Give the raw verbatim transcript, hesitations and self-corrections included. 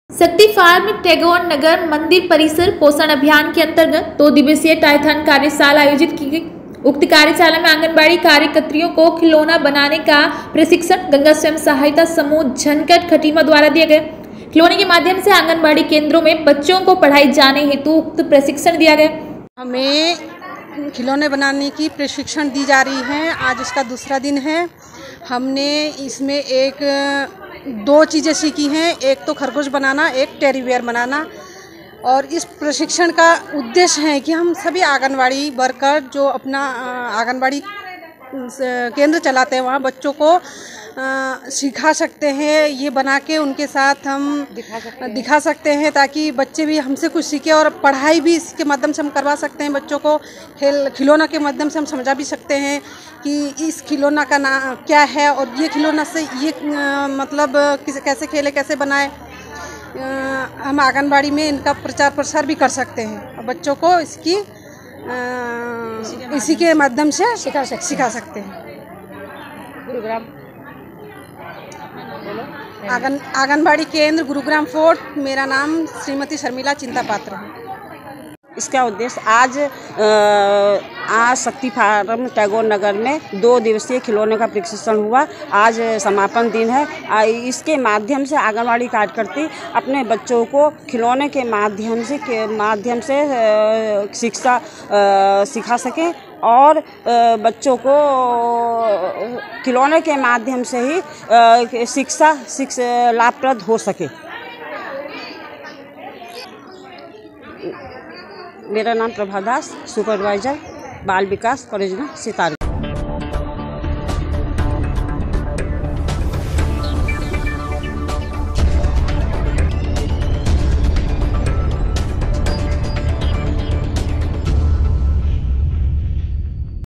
शक्ति फार्म टैगोर नगर मंदिर परिसर पोषण अभियान के अंतर्गत दो दिवसीय टाइथन कार्यशाला आयोजित की गई। उक्त कार्यशाला में आंगनबाड़ी कार्यकर्तियों को खिलौना बनाने का प्रशिक्षण गंगा स्वयं सहायता समूह झनकट खटीमा द्वारा दिया गया। खिलौने के माध्यम से आंगनबाड़ी केंद्रों में बच्चों को पढ़ाई जाने हेतु उक्त प्रशिक्षण दिया गया। हमें खिलौने बनाने की प्रशिक्षण दी जा रही है। आज इसका दूसरा दिन है। हमने इसमें एक दो चीज़ें सीखी हैं, एक तो खरगोश बनाना, एक टेडी बियर बनाना। और इस प्रशिक्षण का उद्देश्य है कि हम सभी आंगनबाड़ी वर्कर जो अपना आंगनबाड़ी केंद्र चलाते हैं वहाँ बच्चों को सिखा सकते हैं। ये बना के उनके साथ हम दिखा सकते हैं, दिखा सकते हैं ताकि बच्चे भी हमसे कुछ सीखें और पढ़ाई भी इसके माध्यम से हम करवा सकते हैं। बच्चों को खेल खिलौना के माध्यम से हम समझा भी सकते हैं कि इस खिलौना का नाम क्या है और ये खिलौना से ये आ, मतलब किसे कैसे खेले, कैसे बनाए। आ, हम आंगनबाड़ी में इनका प्रचार प्रसार भी कर सकते हैं और बच्चों को इसकी आ, इसी के माध्यम से सिखा सकते सिखा सकते हैं। गुरुग्राम आंगन आंगनबाड़ी केंद्र गुरुग्राम फोर्ट। मेरा नाम श्रीमती शर्मिला चिंता पात्र है। इसका उद्देश्य आज आज शक्ति फार्म टैगोर नगर में दो दिवसीय खिलौने का प्रशिक्षण हुआ। आज समापन दिन है। इसके माध्यम से आंगनबाड़ी कार्यकर्ती अपने बच्चों को खिलौने के माध्यम से के माध्यम से शिक्षा सिखा सकें और बच्चों को खिलौने के माध्यम से ही शिक्षा शिक्षा लाभप्रद हो सके। मेरा नाम प्रभा दास, सुपरवाइजर बाल विकास परियोजना सितार।